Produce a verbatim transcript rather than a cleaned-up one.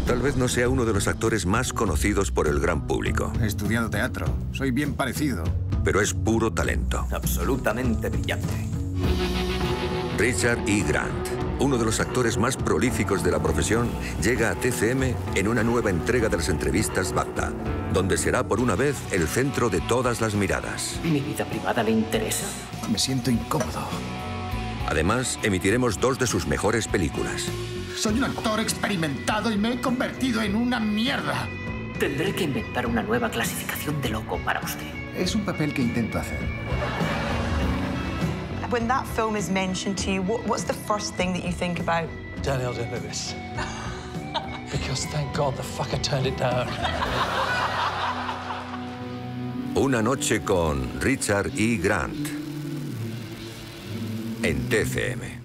Tal vez no sea uno de los actores más conocidos por el gran público. He estudiado teatro. Soy bien parecido. Pero es puro talento. Absolutamente brillante. Richard E. Grant, uno de los actores más prolíficos de la profesión, llega a T C M en una nueva entrega de las entrevistas BAFTA, donde será por una vez el centro de todas las miradas. ¿Mi vida privada le interesa? Me siento incómodo. Además, emitiremos dos de sus mejores películas. Soy un actor experimentado y me he convertido en una mierda. Tendré que inventar una nueva clasificación de loco para usted. Es un papel que intento hacer. When that film is mentioned to you, what, what's the first thing that you think about? Daniel Day-Lewis. Because thank God the fucker turned it down. Una noche con Richard E. Grant en T C M.